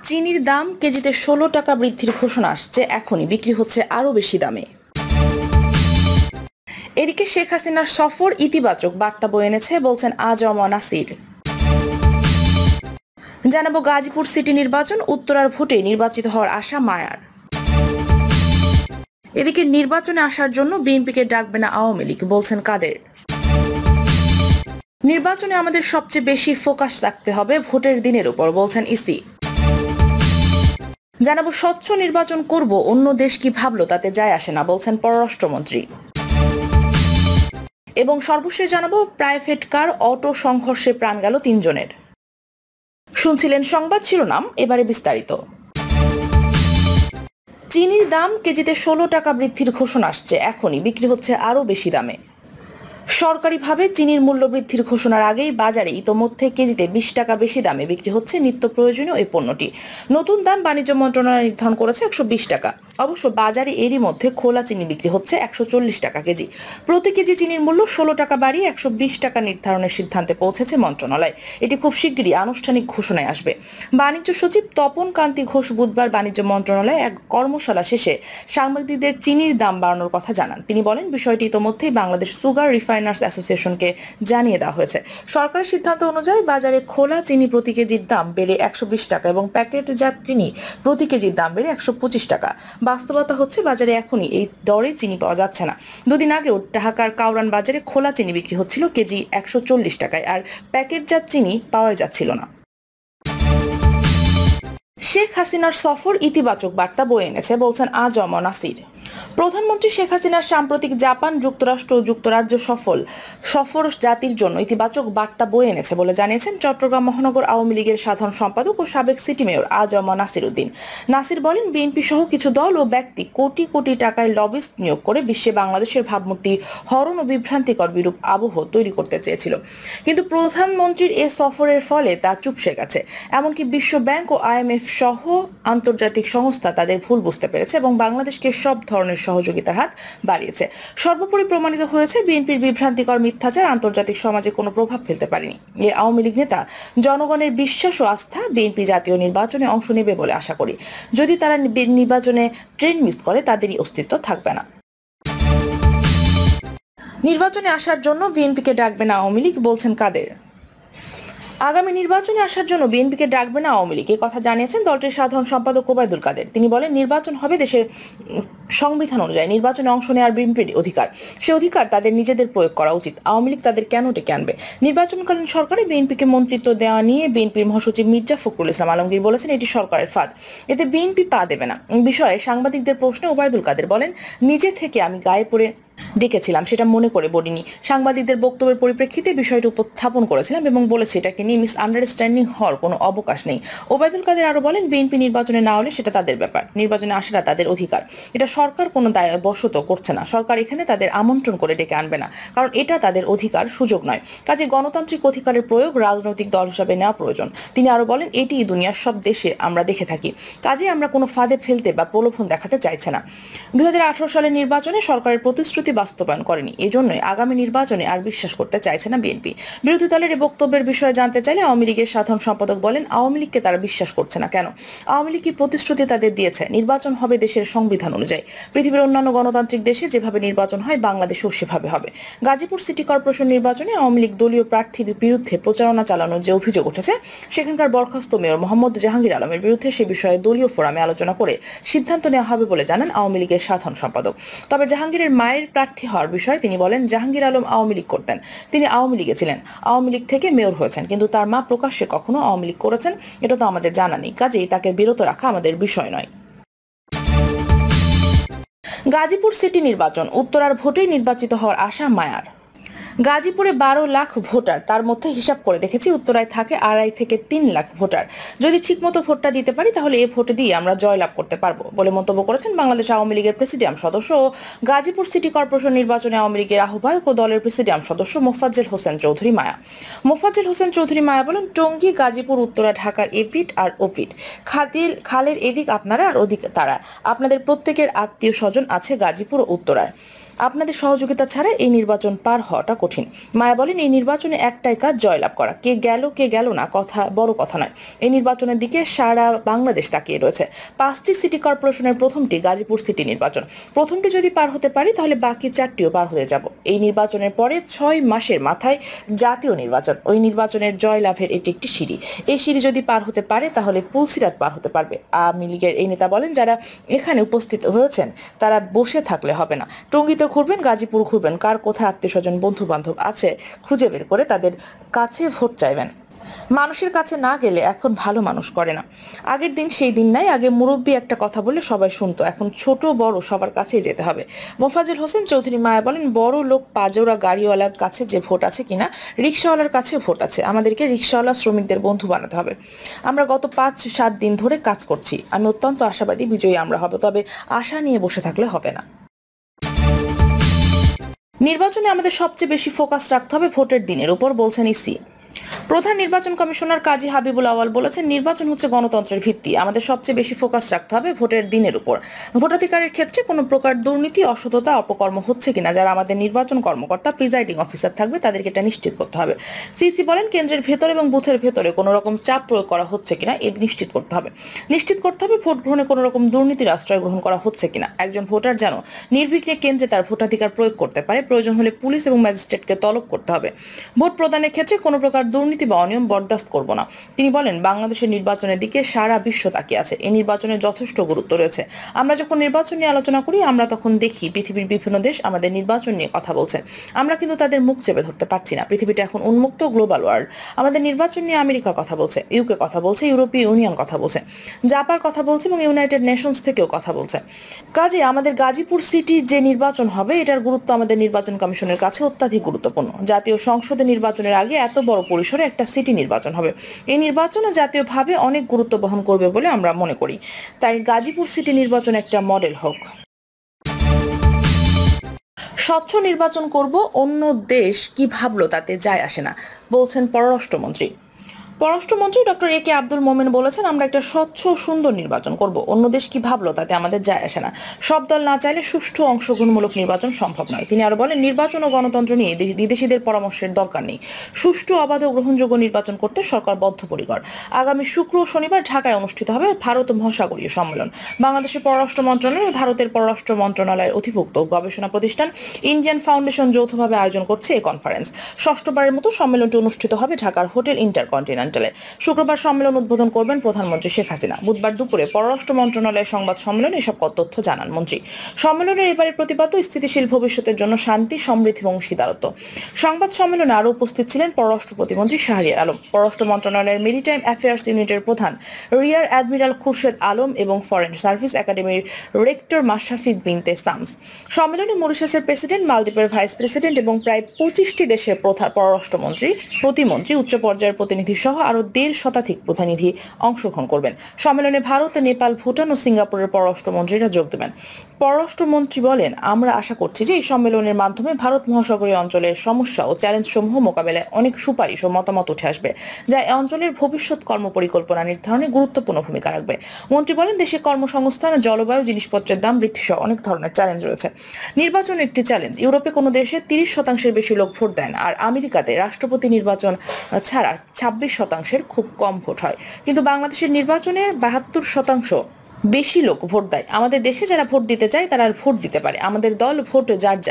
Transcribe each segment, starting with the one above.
চিনির দাম কেজিতে 16 টাকা বৃদ্ধির ঘোষণা আসছে, এখনই বিক্রি হচ্ছে আরও বেশি দামে। এদিকে শেখ হাসিনার সফর ইতিবাচক বার্তা বয়ে এনেছে বলছেন নাসির। জানাবো গাজীপুর সিটি নির্বাচন, উত্তরার ভোটে নির্বাচিত হওয়ার আশা মায়ার। এদিকে নির্বাচনে আসার জন্য বিএনপিকে ডাকবে না আওয়ামী লীগ, বলছেন কাদের। নির্বাচনে আমাদের সবচেয়ে বেশি ফোকাস রাখতে হবে ভোটের দিনের উপর, বলছেন ইসি। জানাবো স্বচ্ছ নির্বাচন করব, অন্য দেশ কি ভাবলো তাতে যায় আসে না, বলছেন পররাষ্ট্রমন্ত্রী। এবং সর্বশেষ জানাবো প্রাইভেট কার অটো সংঘর্ষে প্রাণ গেল 3 জনের। শুনছিলেন সংবাদ শিরোনাম, এবারে বিস্তারিত। চিনির দাম কেজিতে 16 টাকা বৃদ্ধির ঘোষণা আসছে, এখনই বিক্রি হচ্ছে আরও বেশি দামে। সরকারিভাবে চিনির মূল্য বৃদ্ধির ঘোষণার আগেই বাজারে ইতোমধ্যে কেজিতে 20 টাকা বেশি দামে বিক্রি হচ্ছে নিত্য প্রয়োজনীয় এই পণ্যটি। নতুন দাম বাণিজ্য মন্ত্রণালয় নির্ধারণ করেছে 120 টাকা। অবশ্য বাজারে এরই মধ্যে খোলা চিনি বিক্রি হচ্ছে 140 টাকা কেজি। প্রতি কেজি চিনির মূল্য 16 টাকা বাড়িয়ে 120 টাকা নির্ধারণের সিদ্ধান্তে পৌঁছেছে মন্ত্রণালয়। এটি খুব শিগগিরই আনুষ্ঠানিক ঘোষণায় আসবে। বাণিজ্য সচিব তপন কান্তি ঘোষ বুধবার বাণিজ্য মন্ত্রণালয়ে এক কর্মশালা শেষে সাংবাদিকদের চিনির দাম বাড়ানোর কথা জানান। তিনি বলেন, বিষয়টি ইতোমধ্যেই বাংলাদেশ সুগার রিফাইনার্স অ্যাসোসিয়েশনকে জানিয়ে দেওয়া হয়েছে। সরকারের সিদ্ধান্ত অনুযায়ী বাজারে খোলা চিনি প্রতি কেজির দাম বেড়ে 120 টাকা এবং প্যাকেটজাত চিনি প্রতি কেজির দাম বেড়ে 125 টাকা। বাস্তবতা হচ্ছে বাজারে এখনই এই দরে চিনি পাওয়া যাচ্ছে না। দুদিন আগেও ঢাকার কাউরান বাজারে খোলা চিনি বিক্রি হচ্ছিল কেজি 140 টাকায়, আর প্যাকেটজাত চিনি পাওয়া যাচ্ছিল না। শেখ হাসিনার সফর ইতিবাচক বার্তা বয়ে এনেছে, বলছেন নাসির। প্রধানমন্ত্রী শেখ হাসিনার সাম্প্রতিক জাপান, যুক্তরাষ্ট্র ও যুক্তরাজ্য সফর জাতির জন্য ইতিবাচক বার্তা বয়ে এনেছে বলে জানিয়েছেন চট্টগ্রাম মহানগর আওয়ামী লীগের সাধারণ সম্পাদক ও সাবেক সিটি মেয়র নাসির উদ্দিন। নাসির বলেন, বিএনপি সহ কিছু দল ও ব্যক্তি কোটি কোটি টাকায় লবিস্ট নিয়োগ করে বিশ্বে বাংলাদেশের ভাবমূর্তি হরণ ও বিভ্রান্তিকর বিরূপ আবহ তৈরি করতে চেয়েছিল, কিন্তু প্রধানমন্ত্রীর এ সফরের ফলে তা চুপসে গেছে। এমনকি বিশ্ব ব্যাংক ও IMF সহ আন্তর্জাতিক সংস্থা তাদের ভুল বুঝতে পেরেছে এবং বাংলাদেশকে সব ধরনের সহযোগিতার হাত বাড়িয়েছে। সর্বোপরি প্রমাণিত হয়েছে বিএনপির বিভ্রান্তিকর মিথ্যাচার আন্তর্জাতিক সমাজে কোনো প্রভাব ফেলতে পারেনি। এই আওয়ামী লীগ নেতা জনগণের বিশ্বাস ও আস্থা বিএনপি জাতীয় নির্বাচনে অংশ নেবে বলে আশা করি। যদি তারা নির্বাচনে ট্রেন মিস করে তাদেরই অস্তিত্ব থাকবে না। নির্বাচনে আসার জন্য বিএনপিকে ডাকবে না আওয়ামী লীগ, বলছেন কাদের। আগামী নির্বাচনে আসার জন্য বিএনপিকে ডাকবে না আওয়ামী লীগ, এই কথা জানিয়েছেন দলটির সাধারণ সম্পাদক ওবায়দুল কাদের। তিনি বলেন, নির্বাচন হবে দেশের সংবিধান অনুযায়ী, নির্বাচনে অংশ নেওয়ার বিএনপির অধিকার, সে অধিকার তাদের নিজেদের প্রয়োগ করা উচিত। আওয়ামী লীগ তাদের কেন ডেকে আনবে? নির্বাচনকালীন সরকারে বিএনপিকে মন্ত্রিত্ব দেওয়া নিয়ে বিএনপির মহাসচিব মির্জা ফখরুল ইসলাম আলমগীর বলেছেন, এটি সরকারের ফাঁদ, এতে বিএনপি পা দেবে না। বিষয়ে সাংবাদিকদের প্রশ্নে ওবায়দুল কাদের বলেন, নিজে থেকে আমি গায়ে পড়ে ডেকেছিলাম, সেটা মনে করে বলিনি। সাংবাদিকদের বক্তব্যের পরিপ্রেক্ষিতে বিষয়টি উপস্থাপন করেছিলাম এবং বলেছি এটাকে নিয়ে মিস আন্ডারস্ট্যান্ডিং হওয়ার কোনো অবকাশ নেই। ওবায়দুল কাদের আরো বলেন, বিএনপি নির্বাচনে না হলে সেটা তাদের ব্যাপার, নির্বাচনে আসাটা তাদের অধিকার, এটা সরকার কোনো দায়বশত করছে না। সরকার এখানে তাদের আমন্ত্রণ করে ডেকে আনবে না, কারণ এটা তাদের অধিকার, সুযোগ নয়। কাজে গণতান্ত্রিক অধিকারের প্রয়োগ রাজনৈতিক দল হিসাবে নেওয়া প্রয়োজন। তিনি আরো বলেন, এটি দুনিয়ার সব দেশে আমরা দেখে থাকি, কাজে আমরা কোনো ফাঁদে ফেলতে বা প্রলোভন দেখাতে চাইছে না। 2018 সালের নির্বাচনে সরকারের প্রতিশ্রুতি বাস্তবায়ন করেনি, এজন্যই আগামী নির্বাচনে আর বিশ্বাস করতে চাইছে না বিএনপি। বিরোধী দলের এই বক্তব্যের বিষয়ে জানতে চাইলে আওয়ামী লীগের সাধারণ সম্পাদক বলেন, আওয়ামী লীগকে তারা বিশ্বাস করছে না কেন? আওয়ামী লীগ কি প্রতিশ্রুতি তাদের দিয়েছে? নির্বাচন হবে দেশের সংবিধান অনুযায়ী। পৃথিবীর অন্যান্য গণতান্ত্রিক দেশে যেভাবে নির্বাচন হয় বাংলাদেশেও সেভাবে হবে। গাজীপুর সিটি কর্পোরেশন নির্বাচনে আওয়ামী লীগ দলীয় প্রার্থীর বিরুদ্ধে প্রচারণা চালানোর যে অভিযোগ উঠেছে, সেখানকার বরখাস্ত মেয়র মোহাম্মদ জাহাঙ্গীর আলমের বিরুদ্ধে সে বিষয়ে দলীয় ফোরামে আলোচনা করে সিদ্ধান্ত নেওয়া হবে বলে জানান আওয়ামী লীগের সাধারণ সম্পাদক। তবে জাহাঙ্গীরের মায়ের প্রার্থী হওয়ার বিষয়ে তিনি বলেন, জাহাঙ্গীর আলম আওয়ামী লীগ করতেন, তিনি আওয়ামী লীগে ছিলেন, আওয়ামী লীগ থেকে মেয়র হয়েছেন, কিন্তু তার মা প্রকাশ্যে কখনো আওয়ামী লীগ করেছেন এটা তো আমাদের জানা নেই, কাজেই তাকে বিরত রাখা আমাদের বিষয় নয়। গাজীপুর সিটি নির্বাচন, উত্তরার ভোটেই নির্বাচিত হওয়ার আশা মায়ার। গাজীপুরে 12 লাখ ভোটার, তার মধ্যে হিসাব করে দেখেছি উত্তরায় থাকে 2.5 থেকে 3 লাখ ভোটার। যদি ঠিকমতো ভোটটা দিতে পারি তাহলে এই ভোট দিয়ে আমরা জয়লাভ করতে পারবো বলে মন্তব্য করেছেন বাংলাদেশ আওয়ামী লীগের প্রেসিডিয়াম সদস্য ও গাজীপুর সিটি কর্পোরেশন নির্বাচনে আওয়ামী লীগের আহ্বায়ক ও দলের প্রেসিডিয়াম সদস্য মোফাজ্জেল হোসেন চৌধুরী মায়া। মোফাজ্জেল হোসেন চৌধুরী মায়া বলেন, টঙ্গী, গাজীপুর, উত্তরা, ঢাকার এপিট আর ওপিট, খালের এদিক আপনারা আর ওদিক তারা, আপনাদের প্রত্যেকের আত্মীয় স্বজন আছে গাজীপুর ও উত্তরায়। আপনাদের সহযোগিতা ছাড়া এই নির্বাচন পার হওয়াটা কঠিন। মায়া বলেন, এই নির্বাচনে একটাই কাজ, জয়লাভ করা। কে গেল না কথা বড় কথা নয়। এই নির্বাচনের দিকে সারা বাংলাদেশ তাকিয়ে রয়েছে। 5টি সিটি কর্পোরেশনের প্রথমটি গাজীপুর সিটি নির্বাচন। প্রথমটি যদি পার হতে পারি তাহলে বাকি 4টিও পার হতে যাব। এই নির্বাচনের পরে 6 মাসের মাথায় জাতীয় নির্বাচন। ওই নির্বাচনের জয়লাভের এটি একটি সিঁড়ি। এই সিঁড়ি যদি পার হতে পারে তাহলে পুলসিরাত পার হতে পারবে। আওয়ামী লীগের এই নেতা বলেন, যারা এখানে উপস্থিত হয়েছেন তারা বসে থাকলে হবে না। টঙ্গীতে ঘুরবেন, গাজীপুর ঘুরবেন, কার কোথায় আত্মীয় স্বজন বন্ধু বান্ধব আছে খুঁজে বের করে তাদের কাছে ভোট চাইবেন। মানুষের কাছে না গেলে এখন ভালো মানুষ করে না। আগের দিন সেই দিন নাই। আগে মুরব্বী একটা কথা বলে সবাই শুনতো, এখন ছোট বড় সবার কাছেই যেতে হবে। মোফাজ্জল হোসেন চৌধুরী মায়া বলেন, বড় লোক পাজোরা গাড়িওয়ালার কাছে যে ভোট আছে কিনা, রিক্সাওয়ালার কাছে ভোট আছে। আমাদেরকে রিক্সাওয়ালা শ্রমিকদের বন্ধু বানাতে হবে। আমরা গত 5-7 দিন ধরে কাজ করছি। আমি অত্যন্ত আশাবাদী বিজয়ী আমরা হব, তবে আশা নিয়ে বসে থাকলে হবে না। নির্বাচনে আমাদের সবচেয়ে বেশি ফোকাস রাখতে হবে ভোটের দিনের উপর, বলছেন ইসি। প্রধান নির্বাচন কমিশনার কাজী হাবিবুল আওয়াল বলেছেন, নির্বাচন হচ্ছে গণতন্ত্রের ভিত্তি। আমাদের সবচেয়ে বেশি ফোকাস রাখতে হবে ভোটের দিনের উপর। ভোটাধিকারের ক্ষেত্রে কোনো প্রকার দুর্নীতি, অসততা, অপকর্ম হচ্ছে কিনা, যারা আমাদের নির্বাচন কর্মকর্তা, প্রিজাইডিং অফিসার থাকবে তাদেরকে এটা নিশ্চিত করতে হবে। সিসি বলেন, কেন্দ্রের ভেতর এবং বুথের ভেতরে কোনো রকম চাপ প্রয়োগ করা হচ্ছে কিনা এ নিশ্চিত করতে হবে। নিশ্চিত করতে হবে ভোট গ্রহণে কোনো রকম দুর্নীতির আশ্রয় গ্রহণ করা হচ্ছে কিনা। একজন ভোটার যেন নির্বিঘ্নে কেন্দ্রে তার ভোটাধিকার প্রয়োগ করতে পারে। প্রয়োজন হলে পুলিশ এবং ম্যাজিস্ট্রেটকে তলব করতে হবে। ভোট প্রদানের ক্ষেত্রে কোনো প্রকার দুর্নীতি বা অনিয়ম বরদাস্ত করব না। তিনি বলেন, বাংলাদেশের নির্বাচনের দিকে সারা বিশ্ব তাকিয়ে আছে। এই নির্বাচনের যথেষ্ট গুরুত্ব রয়েছে। আমরা যখন নির্বাচন নিয়ে আলোচনা করি আমরা তখন দেখি পৃথিবীর বিভিন্ন দেশ আমাদের নির্বাচন নিয়ে কথা বলছে। আমরা কিন্তু তাদের মুখ চেপে ধরতে পারছি না। পৃথিবীটা এখন উন্মুক্ত, গ্লোবাল ওয়ার্ল্ড। আমাদের নির্বাচন নিয়ে আমেরিকা কথা বলছে, ইউকে কথা বলছে, ইউরোপীয় ইউনিয়ন কথা বলছে, জাপান কথা বলছে এবং ইউনাইটেড নেশনস থেকেও কথা বলছে। কাজে আমাদের গাজীপুর সিটির যে নির্বাচন হবে এটার গুরুত্ব আমাদের নির্বাচন কমিশনের কাছে অত্যাধিক গুরুত্বপূর্ণ। জাতীয় সংসদে নির্বাচনের আগে এত বড় পরিসরে একটা সিটি নির্বাচন হবে। এই নির্বাচনে জাতীয়ভাবে অনেক গুরুত্ব বহন করবে বলে আমরা মনে করি। তাই গাজীপুর সিটি নির্বাচন একটা মডেল হোক। স্বচ্ছ নির্বাচন করব, অন্য দেশ কি ভাবলো তাতে যায় আসে না, বলছেন পররাষ্ট্রমন্ত্রী। পররাষ্ট্রমন্ত্রী ডক্টর এ কে আব্দুল মোমেন বলেছেন, আমরা একটা স্বচ্ছ সুন্দর নির্বাচন করব, অন্য দেশ কি ভাবলো তাতে আমাদের যায় আসে না। সব দল না চাইলে সুষ্ঠু অংশগ্রহণমূলক নির্বাচন সম্ভব নয়। তিনি আরো বলেন, নির্বাচন ও গণতন্ত্র নিয়ে বিদেশিদের পরামর্শের দরকার নেই। সুষ্ঠু, অবাধ ও গ্রহণযোগ্য নির্বাচন করতে সরকার বদ্ধপরিকর। আগামী শুক্র ও শনিবার ঢাকায় অনুষ্ঠিত হবে ভারত মহাসাগরীয় সম্মেলন। বাংলাদেশের পররাষ্ট্র মন্ত্রণালয়, ভারতের পররাষ্ট্র মন্ত্রণালয়ের অধিভুক্ত গবেষণা প্রতিষ্ঠান ইন্ডিয়ান ফাউন্ডেশন যৌথভাবে আয়োজন করছে এই কনফারেন্স। ষষ্ঠবারের মতো সম্মেলনটি অনুষ্ঠিত হবে ঢাকার হোটেল ইন্টারকন্টিনেন্টাল। শুক্রবার সম্মেলন উদ্বোধন করবেন প্রধানমন্ত্রী শেখ হাসিনা। বুধবার দুপুরে পররাষ্ট্র মন্ত্রণালয়ের সংবাদ সম্মেলনে এসব তথ্য জানান মন্ত্রী। সম্মেলনের এবারের প্রতিপাদ্য স্থিতিশীল ভবিষ্যতের জন্য শান্তি, সমৃদ্ধি এবং অংশীদারত্ব। সংবাদ সম্মেলনে আরও উপস্থিত ছিলেন পররাষ্ট্র প্রতিমন্ত্রী শাহরিয়ার আলম, পররাষ্ট্র মন্ত্রণালয়ের মেরিটাইম অ্যাফেয়ার্স ইউনিটের প্রধান রিয়ার অ্যাডমিরাল খুরশেদ আলম এবং ফরেন সার্ভিস একাডেমির রেক্টর মাশরাফি বিনতে সামস। সম্মেলনে মরিশাসের প্রেসিডেন্ট, মালদ্বীপের ভাইস প্রেসিডেন্ট এবং প্রায় 25টি দেশের পররাষ্ট্রমন্ত্রী, প্রতিমন্ত্রী, উচ্চ পর্যায়ের প্রতিনিধি সহ আরও 1.5 শতাধিক প্রতিনিধি অংশগ্রহণ করবেন। সম্মেলনে ভারত, নেপাল, ভুটান ও সিঙ্গাপুরের পররাষ্ট্রমন্ত্রীরা যোগ দেবেন। পররাষ্ট্রমন্ত্রী বলেন, আমরা আশা করছি যে এই সম্মেলনের মাধ্যমে ভারত মহাসাগরীয় অঞ্চলের সমস্যা ও চ্যালেঞ্জসমূহ মোকাবেলায় অনেক সুপারিশ ও মতামত উঠে আসবে, যা এই অঞ্চলের ভবিষ্যৎ কর্মপরিকল্পনা নির্ধারণে গুরুত্বপূর্ণ ভূমিকা রাখবে। মন্ত্রী বলেন, দেশে কর্মসংস্থান, জলবায়ু, জিনিসপত্রের দাম বৃদ্ধি সহ অনেক ধরনের চ্যালেঞ্জ রয়েছে। নির্বাচন একটি চ্যালেঞ্জ। ইউরোপে কোনো দেশে 30% বেশি লোক ভোট দেন, আর আমেরিকাতে রাষ্ট্রপতি নির্বাচন ছাড়া 26% খুব কম ভোট হয়। কিন্তু বাংলাদেশের নির্বাচনে 72% বেশি লোক ভোট দেয়। আমাদের দেশে যারা ভোট দিতে চায় তারা ভোট দিতে পারে। আমাদের দল ভোট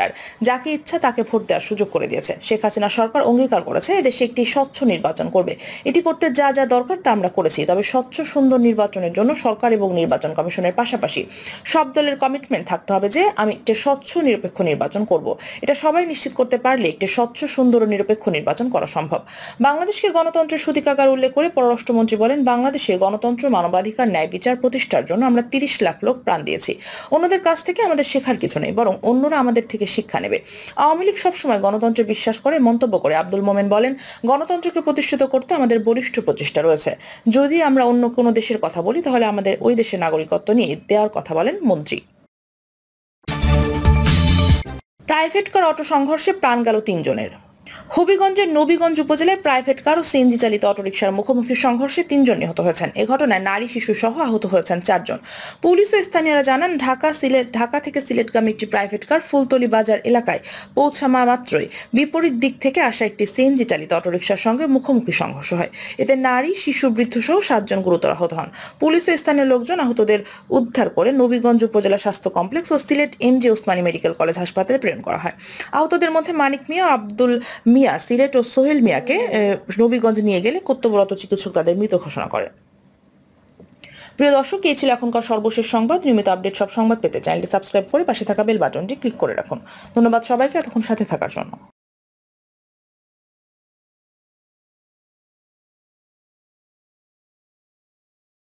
যাকে ইচ্ছা তাকে ভোট দেওয়ার সুযোগ করে দিয়েছে। শেখ হাসিনা সরকার অঙ্গীকার করেছে এদেশে একটি স্বচ্ছ নির্বাচন করবে। এটি করতে যা যা দরকার তা আমরা করেছি। তবে স্বচ্ছ সুন্দর নির্বাচনের জন্য সরকার এবং নির্বাচন কমিশনের পাশাপাশি সব দলের কমিটমেন্ট থাকতে হবে যে আমি একটি স্বচ্ছ নিরপেক্ষ নির্বাচন করব। এটা সবাই নিশ্চিত করতে পারলে একটি স্বচ্ছ সুন্দর ও নিরপেক্ষ নির্বাচন করা সম্ভব। বাংলাদেশকে গণতন্ত্রের সূতিকাগার উল্লেখ করে পররাষ্ট্রমন্ত্রী বলেন, বাংলাদেশে গণতন্ত্র, মানবাধিকার, ন্যায় বিচার প্রতিষ্ঠার জন্য আমরা 30 লাখ লোক প্রাণ দিয়েছি। অন্যদের কাছ থেকে আমাদের শেখার কিছু নেই, বরং অন্যরা আমাদের থেকে শিক্ষা নেবে। আওয়ামী লীগ সবসময় গণতন্ত্রে বিশ্বাস করে মন্তব্য করে আব্দুল মোমেন বলেন, গণতন্ত্রকে প্রতিষ্ঠিত করতে আমাদের বলিষ্ঠ প্রচেষ্টা রয়েছে। যদি আমরা অন্য কোনো দেশের কথা বলি তাহলে আমাদের ওই দেশের নাগরিকত্ব নিয়ে দেওয়ার কথা বলেন মন্ত্রী। প্রাইভেট কার অটো সংঘর্ষে প্রাণ গেল 3 জনের। হবিগঞ্জের নবীগঞ্জ উপজেলায় প্রাইভেট কার ও সিএনজি চালিত অটোরিকশার মুখোমুখি সংঘর্ষে 3 জন নিহত হয়েছেন। এ ঘটনায় নারী শিশু সহ আহত হয়েছেন 4 জন। পুলিশ ও স্থানীয়রা জানান, ঢাকা থেকে সিলেটগামী একটি প্রাইভেট কার ফুলতলি বাজার এলাকায় পৌঁছা মাত্রই বিপরীত দিক থেকে আসা একটি সিএনজি চালিত অটোরিকশার সঙ্গে মুখোমুখি সংঘর্ষ হয়। এতে নারী, শিশু, বৃদ্ধ সহ 7 জন গুরুতর আহত হন। পুলিশ ও স্থানীয় লোকজন আহতদের উদ্ধার করে নবীগঞ্জ উপজেলা স্বাস্থ্য কমপ্লেক্স ও Sylhet MG Osmani medical college হাসপাতালে প্রেরণ করা হয়। আহতদের মধ্যে মানিক মিয়া, আব্দুল মিয়া, সিলেট ও সোহেল মিয়াকে নবীগঞ্জ নিয়ে গেলে কর্তব্যরত চিকিৎসক তাদের মৃত ঘোষণা করেন। প্রিয় দর্শক, এই ছিল এখনকার সর্বশেষ সংবাদ। নিয়মিত আপডেট সব সংবাদ পেতে চ্যানেলটি সাবস্ক্রাইব করে পাশে থাকা বেল বাটনটি ক্লিক করে রাখুন। ধন্যবাদ সবাইকে এতক্ষণ সাথে থাকার জন্য।